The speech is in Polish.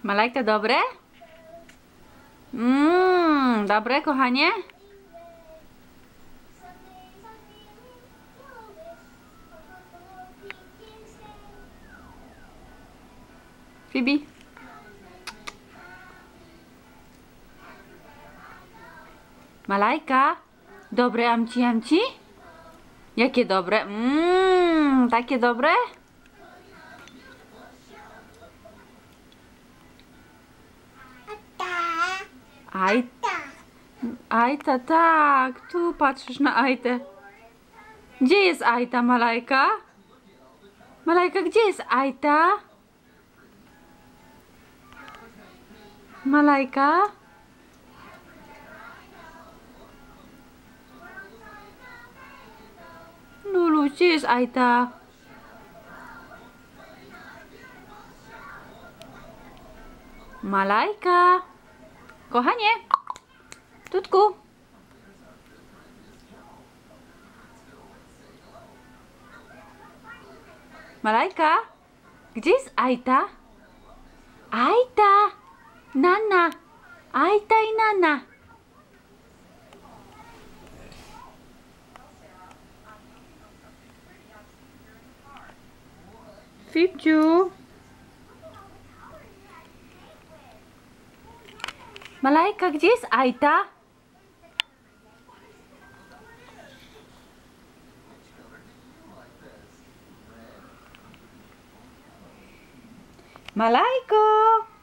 Malajka, dobre? Dobre, kochanie? Fibi? Malajka? Dobre, amci, amci? Jakie dobre? Takie dobre? Aj, Ajta, tak. Tu patrzysz na Ajtę. Gdzie jest Ajta, Malajka? Malajka, gdzie jest Ajta? Malajka? Lulu, gdzie jest Ajta? Malajka? Kochanie? Tutku? Malajka? Gdzie jest Ajta? Ajta! Nana! Ajta i Nana! Fibciu! Malajka, gdzie jest Ajta? Malajko!